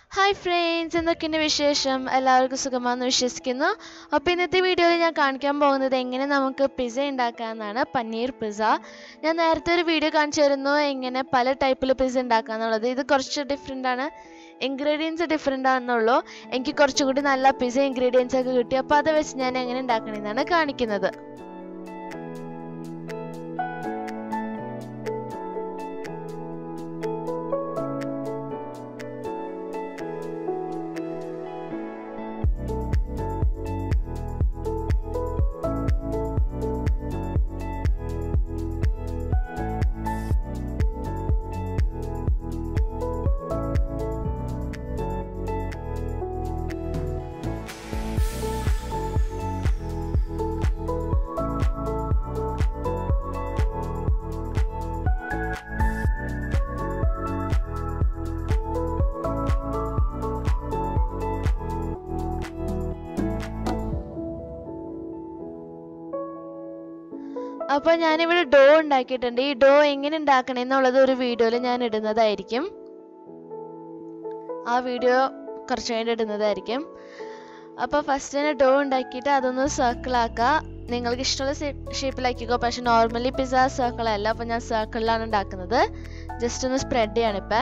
Hi friends, എന്തൊക്കെയുണ്ട് വിശേഷം? എല്ലാവർക്കും സുഖമാണെന്ന് വിശ്വസിക്കുന്നു. അപ്പോൾ ഇന്നത്തെ വീഡിയോയിൽ ഞാൻ കാണിക്കാൻ പോകുന്നത് എങ്ങനെ നമുക്ക് പിസ്സ ഉണ്ടാക്കാമെന്നാണ്. പനീർ പിസ്സ. ഞാൻ നേരത്തെ ഒരു വീഡിയോ കാണിച്ചു തരുന്നു എങ്ങനെ പല ടൈപ്പിൽ പിസ്സ ഉണ്ടാക്കാമെന്നുള്ളത്. ഇത് കുറച്ച് ഡിഫറെൻ്റ് ആണ്. ഇൻഗ്രീഡിയൻസ് ഡിഫറെൻ്റ് ആണെന്നുള്ളൂ. എനിക്ക് കുറച്ചുകൂടി നല്ല പിസ്സ ഇൻഗ്രീഡിയൻസ് ഒക്കെ കിട്ടി. അപ്പോൾ അത് വെച്ച് ഞാൻ എങ്ങനെ ഉണ്ടാക്കണമെന്നാണ് കാണിക്കുന്നത്. അപ്പോൾ ഞാനിവിടെ ഡോ ഉണ്ടാക്കിയിട്ടുണ്ട്. ഈ ഡോ എങ്ങനെ ഉണ്ടാക്കണമെന്നുള്ളത് ഒരു വീഡിയോയിൽ ഞാൻ ഇടുന്നതായിരിക്കും. ആ വീഡിയോ കുറച്ച് കഴിഞ്ഞ് ഇടുന്നതായിരിക്കും. അപ്പോൾ ഫസ്റ്റ് തന്നെ ഡോ ഉണ്ടാക്കിയിട്ട് അതൊന്ന് സർക്കിളാക്കുക. നിങ്ങൾക്ക് ഇഷ്ടമുള്ള ഷേപ്പിലാക്കിക്കോ. പക്ഷെ നോർമലി പിസ്സ സർക്കിളല്ല. അപ്പോൾ ഞാൻ സർക്കിളിലാണ് ഉണ്ടാക്കുന്നത്. ജസ്റ്റ് ഒന്ന് സ്പ്രെഡ് ചെയ്യാണ് ഇപ്പം.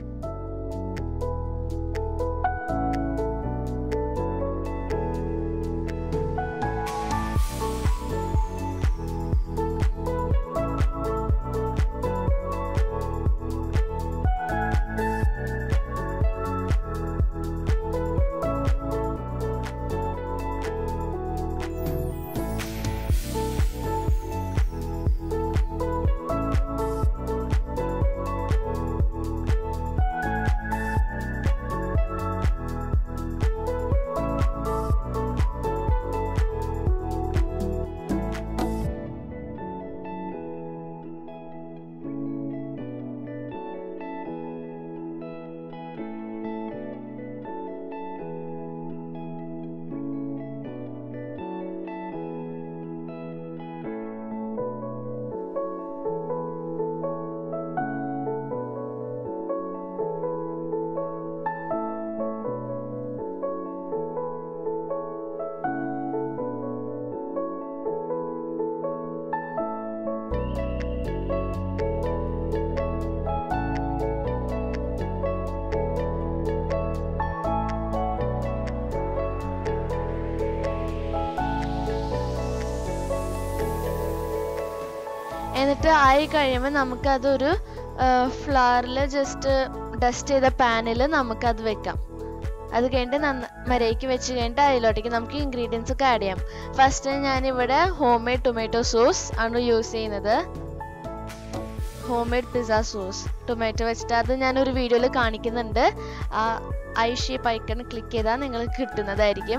എന്നിട്ട് ആയി കഴിയുമ്പോൾ നമുക്കതൊരു ഫ്ലവറിൽ ജസ്റ്റ് ഡസ്റ്റ് ചെയ്ത പാനിൽ നമുക്കത് വെക്കാം. അത് കഴിഞ്ഞിട്ട് മരയ്ക്ക് വെച്ച് കഴിഞ്ഞിട്ട് അതിലോട്ടേക്ക് നമുക്ക് ഇൻഗ്രീഡിയൻസ് ഒക്കെ ആഡ് ചെയ്യാം. ഫസ്റ്റ് ഞാനിവിടെ ഹോം മെയ്ഡ് ടൊമാറ്റോ സോസ് ആണ് യൂസ് ചെയ്യുന്നത്. Homemade pizza sauce tomato വെച്ചിട്ട് അത് ഞാനൊരു വീഡിയോയിൽ കാണിക്കുന്നുണ്ട്. ആ ഐ ഷേപ്പ് ഐക്കൺ ക്ലിക്ക് ചെയ്താൽ നിങ്ങൾക്ക് കിട്ടുന്നതായിരിക്കും.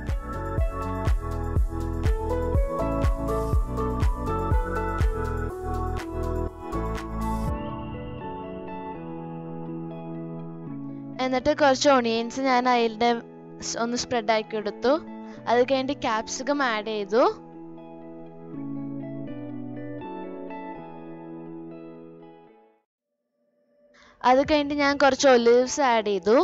എന്നിട്ട് കുറച്ച് ഓണിയൻസ് ഞാൻ അതിൻ്റെ ഒന്ന് സ്പ്രെഡ് ആക്കി എടുത്തു. അത് കഴിഞ്ഞിട്ട് ക്യാപ്സിക്കം ആഡ് ചെയ്തു. അത് കഴിഞ്ഞിട്ട് ഞാൻ കുറച്ച് ഒലിവ്സ് ആഡ് ചെയ്തു.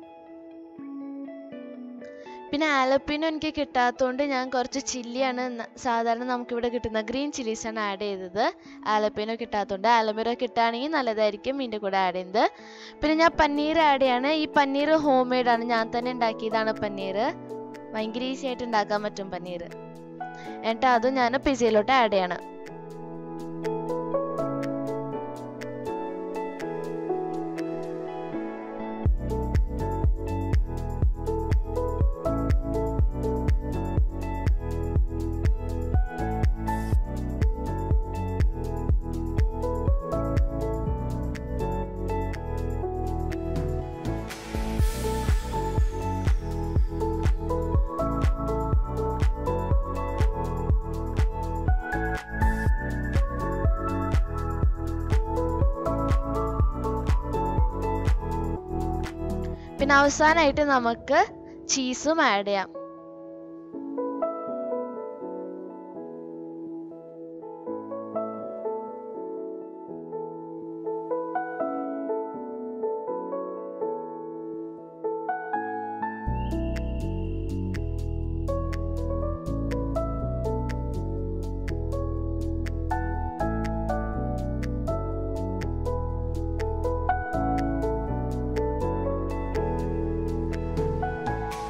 പിന്നെ ആലപ്പീനോ എനിക്ക് കിട്ടാത്തതുകൊണ്ട് ഞാൻ കുറച്ച് ചില്ലിയാണ് സാധാരണ നമുക്കിവിടെ കിട്ടുന്ന ഗ്രീൻ ചില്ലീസാണ് ആഡ് ചെയ്തത്. ആലപ്പീനോ കിട്ടാത്തതുകൊണ്ട്. ആലപ്പീനോ കിട്ടുകയാണെങ്കിൽ നല്ലതായിരിക്കും ഇതിൻ്റെ കൂടെ ആഡ് ചെയ്യുന്നത്. പിന്നെ ഞാൻ പനീർ ആഡ് ചെയ്യാണ്. ഈ പനീർ ഹോം മെയ്ഡാണ്. ഞാൻ തന്നെ ഉണ്ടാക്കിയതാണ് പനീർ. ഭയങ്കര ഈസി ആയിട്ട് ഉണ്ടാക്കാൻ പറ്റും പനീർ. എന്നിട്ട് അതും ഞാൻ പിസ്സയിലോട്ട് ആഡ് ചെയ്യാണ്. പിന്നെ അവസാനമായിട്ട് നമുക്ക് ചീസും ആഡ് ചെയ്യാം.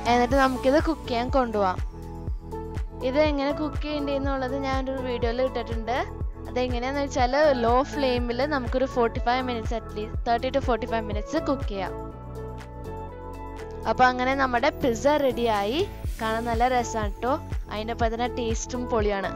എന്നിട്ട് നമുക്കിത് കുക്ക് ചെയ്യാൻ കൊണ്ടുപോകാം. ഇത് എങ്ങനെ കുക്ക് ചെയ്യേണ്ടതെന്നുള്ളത് ഞാനൊരു വീഡിയോയിൽ ഇട്ടിട്ടുണ്ട്. അതെങ്ങനെയാണെന്ന് വെച്ചാൽ ലോ ഫ്ലെയിമിൽ നമുക്കൊരു 45 minutes at least 30 to 45 minutes cook ചെയ്യാം. അപ്പോൾ അങ്ങനെ നമ്മുടെ പിസ്സ റെഡിയായി. കാണാൻ നല്ല രസമാണ് കേട്ടോ. അതിൻ്റെ ഒപ്പം തന്നെ ടേസ്റ്റും പൊളിയാണ്.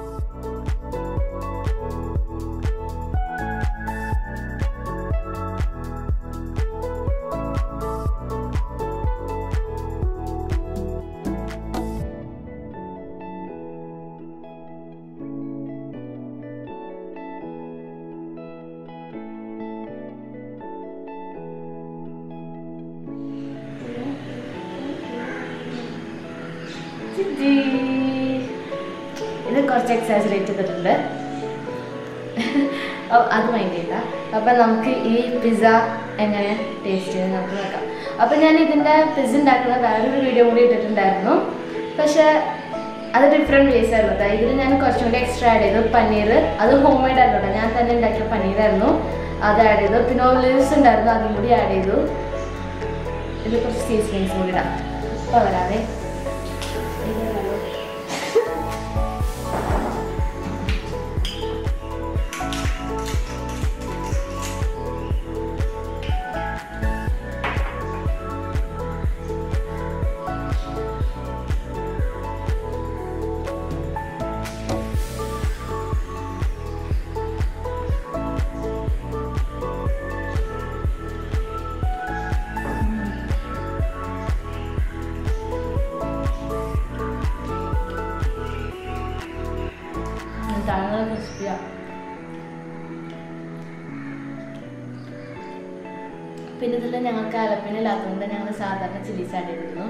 ഇത് കുറച്ച് എക്സാജറേറ്റ് ചെയ്തിട്ടുണ്ട്, അത് മൈൻഡ് ചെയ്യില്ല. അപ്പം നമുക്ക് ഈ പിസ്സ എങ്ങനെ ടേസ്റ്റ് ചെയ്ത് നമുക്ക് നോക്കാം. അപ്പം ഞാൻ ഇതിൻ്റെ പിസ്സ ഉണ്ടാക്കുന്ന വേറൊരു വീഡിയോ കൂടി ഇട്ടിട്ടുണ്ടായിരുന്നു. പക്ഷേ അത് ഡിഫറെൻറ്റ് വേസ് ആയിരുന്നു. അതായത് ഇതിൽ ഞാൻ കുറച്ചും കൂടി എക്സ്ട്രാ ആഡ് ചെയ്തു. പനീർ അത് ഹോം മെയ്ഡ് ആയിരുന്നു, ഞാൻ തന്നെ ഉണ്ടാക്കിയ പനീറായിരുന്നു, അത് ആഡ് ചെയ്തു. പിന്നെ ഒലിവ്സ് ഉണ്ടായിരുന്നു, അതും കൂടി ആഡ് ചെയ്തു. ഇതിൽ കുറച്ച് സീസണിങ്സ് കൂടി ഇടാം. അപ്പോൾ വരാതെ പിന്നെ ഇതിൽ ഞങ്ങൾക്ക് അലപ്പിന് ഇല്ലാത്തതുകൊണ്ട് ഞങ്ങൾ സാധാരണ ചില്ലീസ് ആഡ് ചെയ്തിരുന്നു.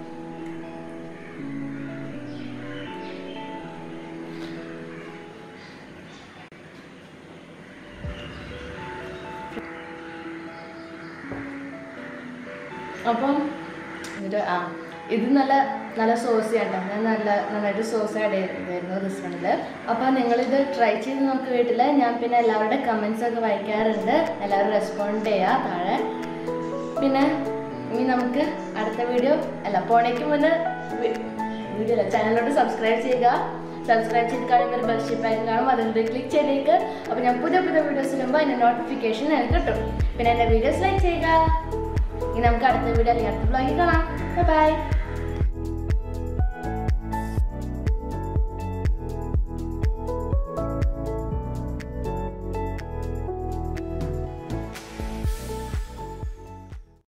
അപ്പം ഇത് നല്ല സോസ് ചെയ്യണ്ട, ഞാൻ നന്നായിട്ട് സോസ് ആഡ് ചെയ്തിരുന്നു റെസ്റ്റോറൻറ്റിൽ. അപ്പോൾ നിങ്ങളിത് ട്രൈ ചെയ്ത് നോക്കി വീട്ടിൽ. ഞാൻ പിന്നെ എല്ലാവരുടെ കമൻസൊക്കെ വായിക്കാറുണ്ട്, എല്ലാവരും റെസ്പോണ്ട് ചെയ്യുക താഴെ. പിന്നെ ഇനി നമുക്ക് അടുത്ത വീഡിയോ പോണേക്ക് മുന്നേ വീഡിയോ അല്ല ചാനലിലോട്ട് സബ്സ്ക്രൈബ് ചെയ്യുക. സബ്സ്ക്രൈബ് ചെയ്ത് കഴിയുമ്പോൾ ഒരു ബെൽഷിപ്പ് ആയിട്ട് കാണും, അതിൽ ക്ലിക്ക് ചെയ്തേക്ക്. അപ്പോൾ ഞാൻ പുതിയ വീഡിയോസ് ഇടുമ്പോൾ അതിൻ്റെ നോട്ടിഫിക്കേഷൻ എനിക്ക് കിട്ടും. പിന്നെ എൻ്റെ വീഡിയോസ് ലൈക്ക് ചെയ്യുക. ഇനി നമുക്ക് അടുത്ത വീഡിയോ അല്ലെങ്കിൽ അടുത്ത ബ്ലോഗിൽ കാണാം. ബൈ.